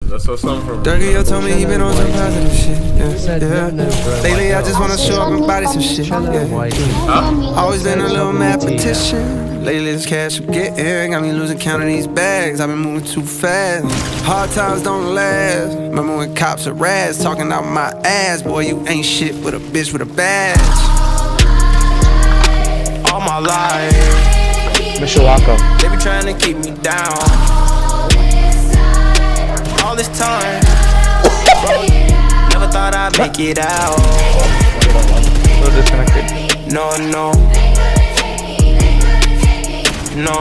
That's what something from Durkio told me he been on some positive shit. Yeah. Lately I just wanna show up and body some shit. Yeah. Always been a little mathematician. Lately this cash I'm getting got me losing count of these bags. I've been moving too fast. Hard times don't last. Remember when cops are rats talking out my ass? Boy, you ain't shit with a bitch with a badge. All my life, Mishawaka. they be trying to keep me down. All this time, never thought I'd make it out. A little disconnected. No, no, no.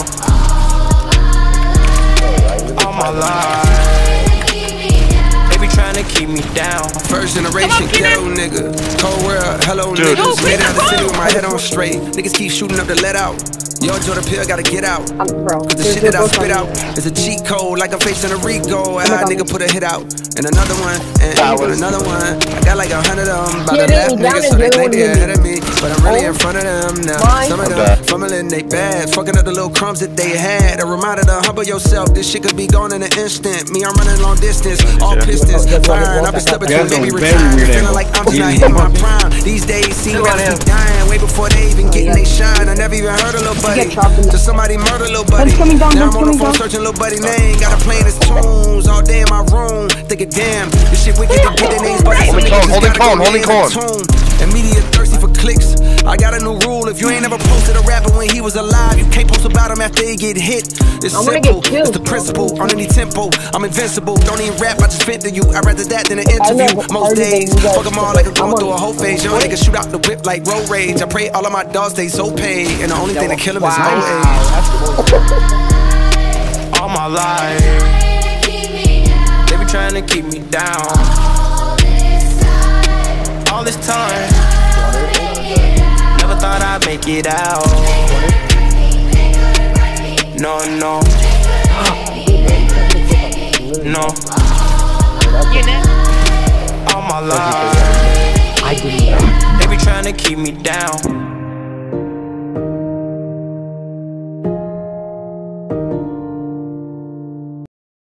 All my life, they be trying to keep me down. First generation ghetto nigga, cold world, hello niggas. Made out the city with my head on straight. Niggas keep shooting up to let out. Yo, Jordan Pill gotta get out. Cause the shit that I spit out is a cheat code, like I'm facing a Rico. And a nigga put a hit out, and another one, and another one. I got like 100 of them by the left niggas, so they think they ahead of me, but I'm really in front of them now. Some of them fumbling they bad, fucking up the little crumbs that they had. A reminder to humble yourself, this shit could be gone in an instant. Me, I'm running long distance, all pistons firing. I've been stuck between maybe retiring, feeling like I'm just not hitting my prime. These days seem like I'm dying, way before they even getting they shine. I never even heard of little buddy, till somebody murder little buddy. Now I'm on the phone searching little buddy name, got a playing his tunes all day in my room. Thinking damn, this shit wicked to get the names, but holding corn. And media thirsty for clicks. I got a new rule, if you ain't ever posted a rapper when he was alive, you can't post about him after he get hit. It's simple, it's the principle, on any tempo, I'm invincible. Don't even rap, I just fit to you, I'd rather that than an interview. Most days, fuck them all like I'm going through a whole phase. Young niggas shoot out the whip like road rage. I pray all of my dogs stay so paid, and the only thing that kill them is old age. All my life, they be trying to keep me down. All this time, never thought I'd make it out. No, no, no. All my life, they be trying to keep me down.